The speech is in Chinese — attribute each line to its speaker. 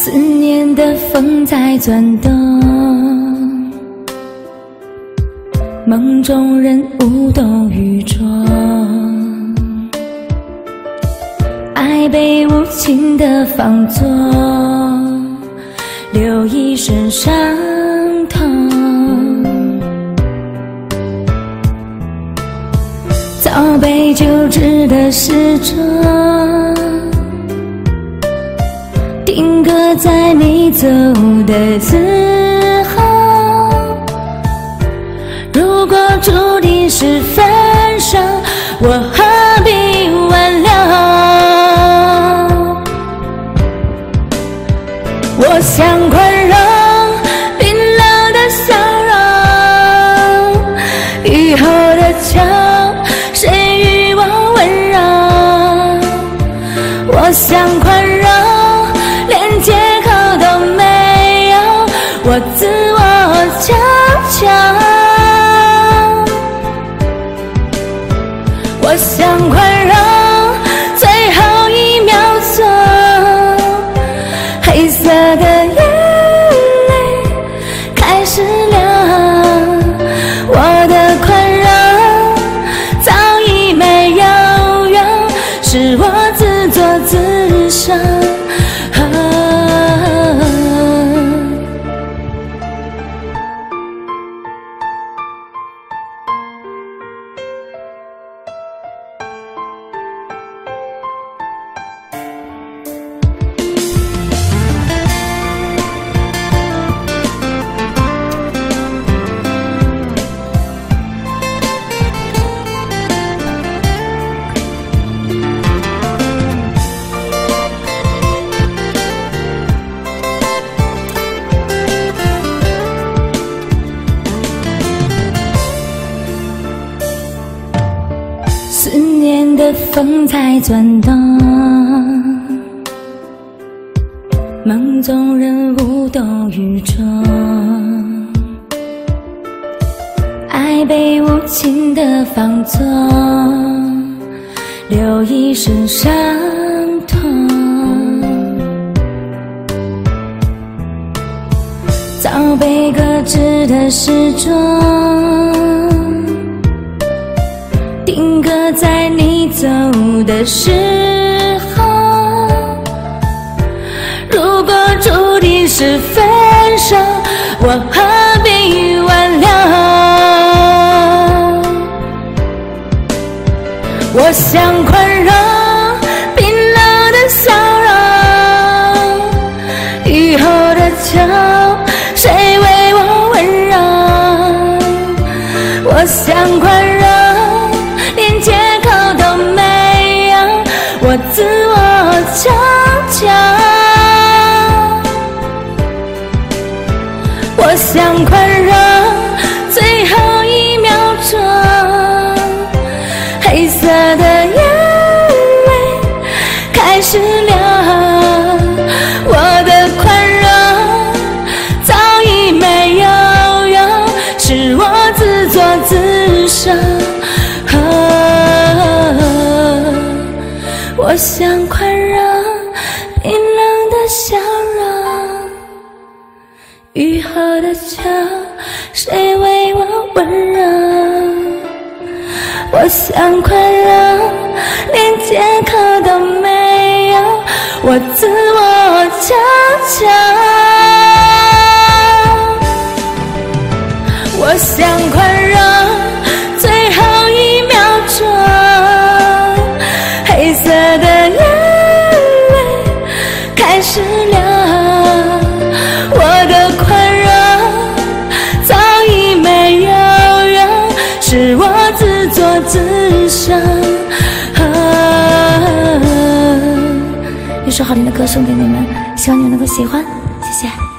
Speaker 1: 思念的风在转动，梦中人无动于衷，爱被无情的放纵，留一身伤痛。早被旧址的时钟定格在你走的时候，如果注定是分手，我何必挽留？我想宽容冰冷的笑容，以后的秋谁与我温柔？我想宽容连借口都没有，我自我强求。我想宽容最后一秒钟，黑色的眼泪开始流，我的宽容早已没有用，是我自作自受。思念的风在转动，梦中人无动于衷，爱被无情的放纵，留一身伤痛。早被搁置的时钟定格在你走的时候，如果注定是分手，我何必挽留？我想宽容冰冷的笑容，以后的秋谁为我温柔？我想宽容连借口都没有，我自我强求。我想宽容最后一秒钟，黑色的眼泪开始流，我的宽容早已没有用，是我自作自受。我想宽容冰冷的笑容，雨后的秋谁为我温柔？我想宽容连借口都没有，我自我强求。我想宽容最后一秒钟，黑色的眼泪开始流，我的宽容早已没有用，是我自作自受。一首好听的歌送给你们，希望你们能够喜欢，谢谢。